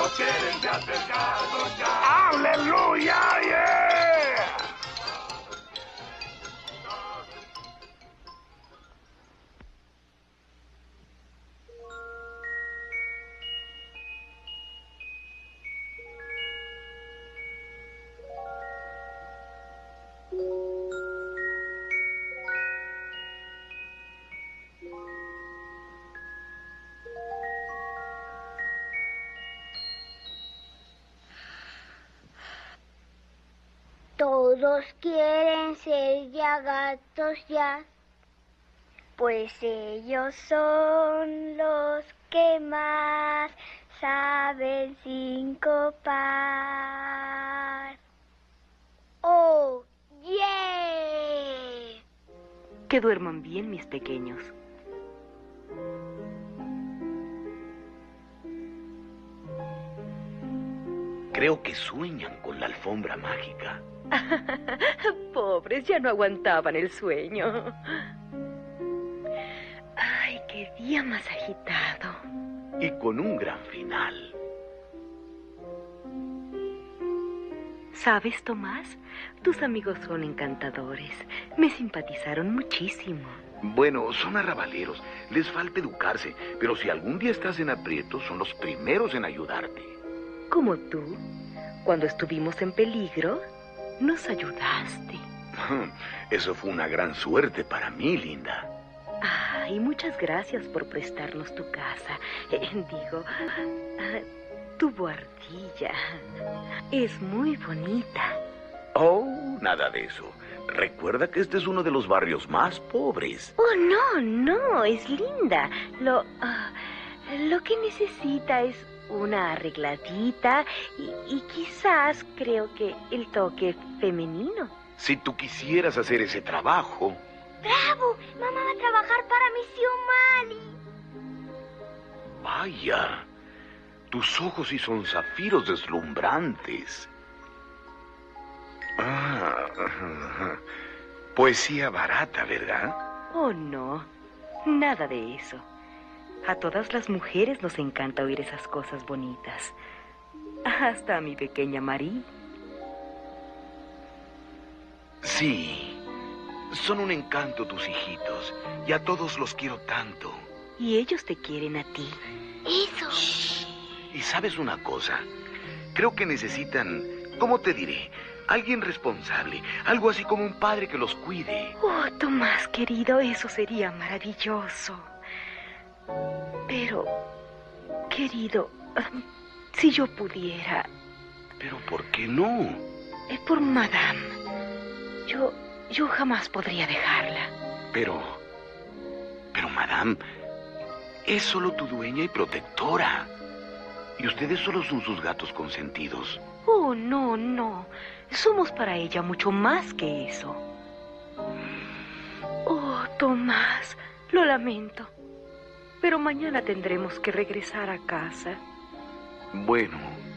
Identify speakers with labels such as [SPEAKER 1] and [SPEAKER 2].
[SPEAKER 1] todos quieren ser acercados ya.
[SPEAKER 2] ¡Aleluya! ¡Yeah!
[SPEAKER 3] Todos quieren ser ya gatos ya, pues ellos son los que más saben sincopar. ¡Oh, yeah!
[SPEAKER 4] Que duerman bien, mis pequeños.
[SPEAKER 2] Creo que sueñan con la alfombra mágica.
[SPEAKER 4] Pobres, ya no aguantaban el sueño. Ay, qué día más agitado.
[SPEAKER 2] Y con un gran final.
[SPEAKER 4] ¿Sabes, Tomás? Tus amigos son encantadores. Me simpatizaron muchísimo.
[SPEAKER 2] Bueno, son arrabaleros. Les falta educarse. Pero si algún día estás en aprietos, son los primeros en ayudarte.
[SPEAKER 4] Como tú, cuando estuvimos en peligro, nos ayudaste.
[SPEAKER 2] Eso fue una gran suerte para mí, Linda.
[SPEAKER 4] Ay, muchas gracias por prestarnos tu casa. Tu buhardilla. Es muy bonita.
[SPEAKER 2] Oh, nada de eso. Recuerda que este es uno de los barrios más pobres.
[SPEAKER 4] Oh, no, es linda. Lo que necesita es una arregladita y quizás creo que el toque femenino.
[SPEAKER 2] Si tú quisieras hacer ese trabajo...
[SPEAKER 3] ¡Bravo! Mamá va a trabajar para Missy O'Malley.
[SPEAKER 2] Vaya, tus ojos sí son zafiros deslumbrantes. Poesía barata, ¿verdad?
[SPEAKER 4] Oh, no, nada de eso. A todas las mujeres nos encanta oír esas cosas bonitas. Hasta a mi pequeña Marie.
[SPEAKER 2] Sí, son un encanto tus hijitos. Y a todos los quiero tanto.
[SPEAKER 4] Y ellos te quieren a ti.
[SPEAKER 3] Eso.
[SPEAKER 2] Shh. Y sabes una cosa, creo que necesitan, ¿cómo te diré? Alguien responsable, algo así como un padre que los cuide.
[SPEAKER 4] Oh, Tomás, querido, eso sería maravilloso. Pero, querido, si yo pudiera...
[SPEAKER 2] ¿Pero por qué no?
[SPEAKER 4] Por Madame. Yo jamás podría dejarla.
[SPEAKER 2] Pero, Madame, es solo tu dueña y protectora. Y ustedes solo son sus gatos consentidos.
[SPEAKER 4] Oh, no. Somos para ella mucho más que eso. Oh, Tomás, lo lamento. Pero mañana tendremos que regresar a casa.
[SPEAKER 2] Bueno,